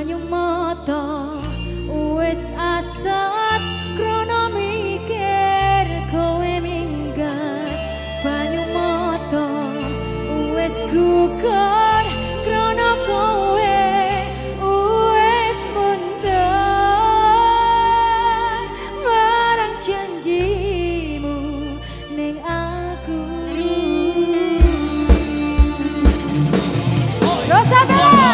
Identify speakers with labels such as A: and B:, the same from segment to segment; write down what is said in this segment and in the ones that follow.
A: banyu mata wis asat krono mikir kowe minggat banyu mata wis gugur krono kowe wis mundur marang janjimu ning aku Rosa Bella.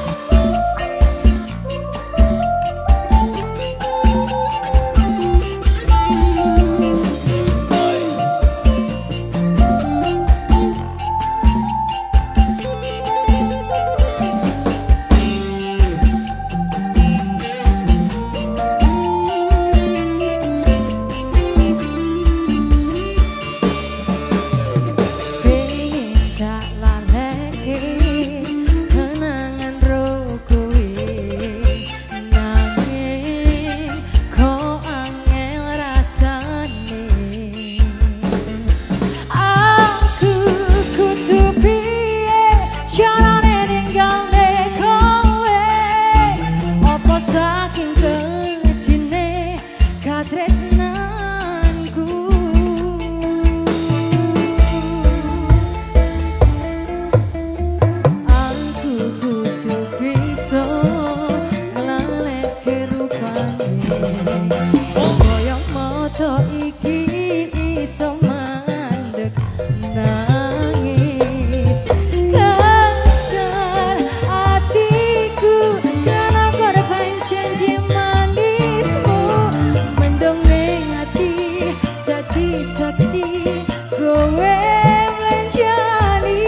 A: Saking kejine katresnanku aku kudu bisa nglaleke rupane supaya mata iki iso mandeg nangis kesel hatiku karena korban janji manismu mendong ning ati dadi saksi kowe melenjani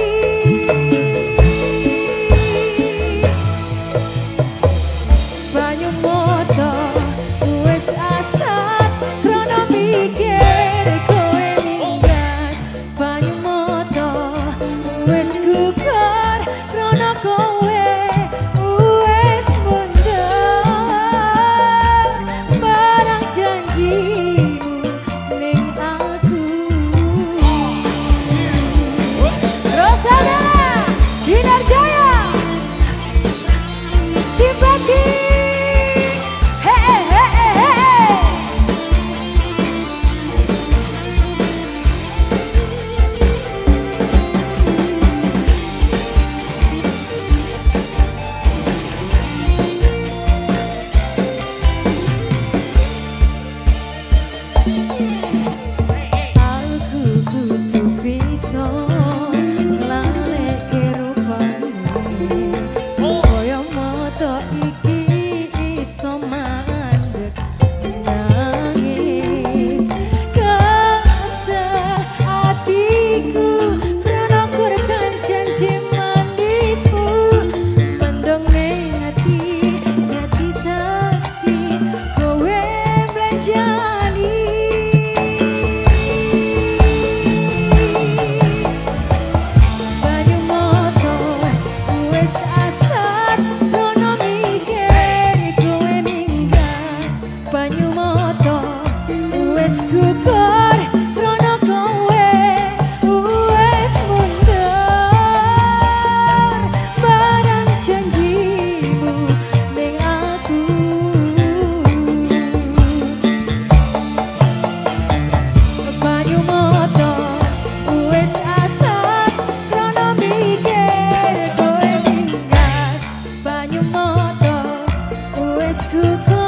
A: banyu mata wis asat krono mikir kowe minggat banyu mata wis gugur krono kowe wis mundur marang janjimu ning aku Rosa Bella Dinar Jaya Simpati aku kudu bisa nglaleke rupane supaya mata iki iso mandeg nangis kesel hatiku karena korban janji manismu mendong ning ati dadi saksi kowe melenjani banyu mata wis asat krono mikir kowe minggat banyu mata wis gugur krono kowe wis mundur marang janjimu ning aku banyu mata wis asat krono mikir kowe minggat banyu mata wis gugur